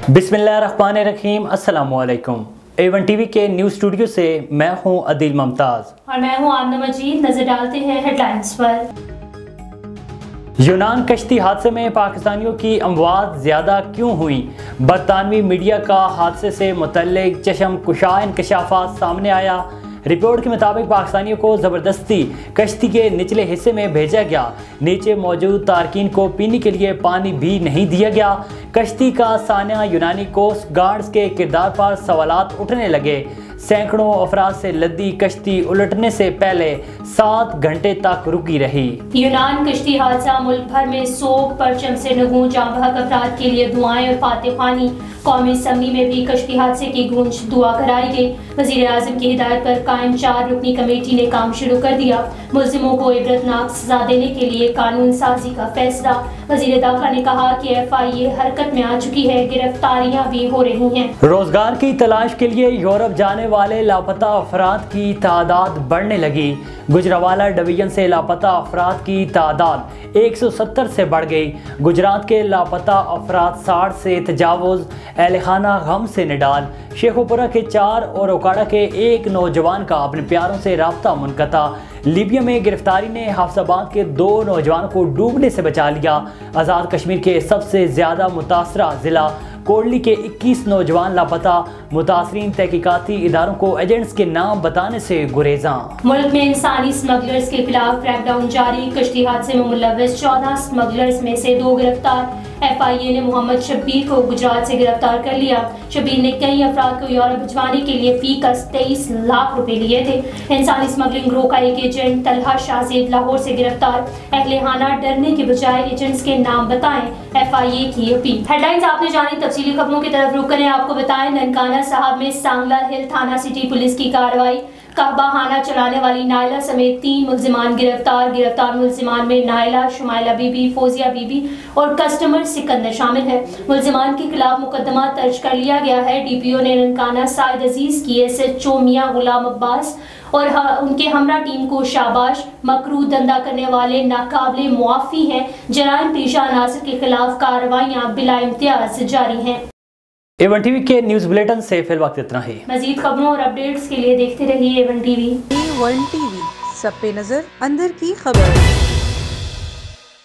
बिस्मिल्लाहिर्रहमानिर्रहीम, अस्सलामुअलैकुम। A1 TV के न्यूज़ स्टूडियो से मैं हूं अदील मुमताज़ और मैं हूं आमना मजीद। नजर डालते हैं हेडलाइंस पर। यूनान कश्ती हादसे में पाकिस्तानियों की अमवात ज़्यादा क्यों हुई? बरतानवी मीडिया का हादसे से मुतल्लिक चशम कुशा इंकशाफात सामने आया। रिपोर्ट के मुताबिक पाकिस्तानियों को ज़बरदस्ती कश्ती के निचले हिस्से में भेजा गया। नीचे मौजूद तारकीन को पीने के लिए पानी भी नहीं दिया गया। कश्ती का सानिया यूनानी कोस्ट गार्ड्स के किरदार पर सवालात उठने लगे। सैकड़ों अफराद से लदी कश्ती उलटने से पहले 7 घंटे तक रुकी रही। यूनान कश्ती हादसा मुल्क भर में सोग परचम से नगूंज। जाँ बहक अफराद के लिए दुआएं और फातिहानी। कौमी असम्बली में भी कश्ती हादसे की गूंज दुआ कराई गई। वज़ीर आज़म की हिदायत पर कायम 4 रुकनी कमेटी ने काम शुरू कर दिया। मुल्जिमों को इबरतनाक सजा देने के लिए कानून साजी का फैसला। वज़ीर दाखिला ने कहा कि FIA हरकत में आ चुकी है, गिरफ्तारियां भी हो रही हैं। रोजगार की तलाश के लिए यूरोप जाने वाले लापता अफराद की तादाद बढ़ने लगी। गुजरावाला डिवीजन से लापता अफराद की तादाद 170 से बढ़ गई। गुजरात के लापता अफराद 60 से तजावुज़। एहलखाना गम से निडाल। शेखुपुरा के 4 और ओकाड़ा के 1 नौजवान का अपने प्यारों से राब्ता मुनक़ता। लीबिया में गिरफ्तारी ने हाफिज़ाबाद के 2 नौजवानों को डूबने से बचा लिया। आज़ाद कश्मीर के सबसे ज़्यादा मुतासरा ज़िला कोडली के 21 नौजवान लापता। मुतासरीन तहकीकाती इदारों को एजेंट्स के नाम बताने से गुरेज़ां। मुल्क में इंसानी स्मगलर्स के खिलाफ क्रैकडाउन जारी। कश्ती हादसे में मुलव्वस 14 स्मगलर्स में से 2 गिरफ्तार। FIA ने मोहम्मद शब्बीर को गुजरात से गिरफ्तार कर लिया। शब्बीर ने कई अफराद को यूरोप भिजवाने के लिए फीकस 23 लाख रुपए लिए थे। इंसानी स्मगलिंग ग्रोह का एक एजेंट तलहा शाहजेद लाहौर से गिरफ्तार। अहलखाना डरने के बजाय एजेंट्स के नाम बताएं, FIA की अपील। हेडलाइंस आपने जानी, तफसीली खबरों की तरफ रुक करें। आपको बताएं, ननकाना साहब में सांगला हिल थाना सिटी पुलिस की कार्रवाई। कहबाखाना चलाने वाली नायला समेत 3 मुल्जिमान गिरफ्तार। गिरफ्तार मुल्जिमान में नायला, शुमाइला बीबी, फोजिया बीबी और कस्टमर सिकंदर शामिल है। मुल्जिमान के खिलाफ मुकदमा दर्ज कर लिया गया है। DPO ने ननकाना साइद अजीज की SHO मियां गुलाम अब्बास और उनके हमरा टीम को शाबाश। मकरू धंधा करने वाले नाकाबिले मुआफी हैं। जराइम पेशा अनासर के खिलाफ कार्रवाइयाँ बिला इम्तियाज जारी हैं। A1 टीवी के न्यूज़ बुलेटिन से फिल वक्त इतना ही। मजीद खबरों और अपडेट्स के लिए देखते रहिए A1 टीवी। A1 टीवी, सब पे नजर, अंदर की खबर।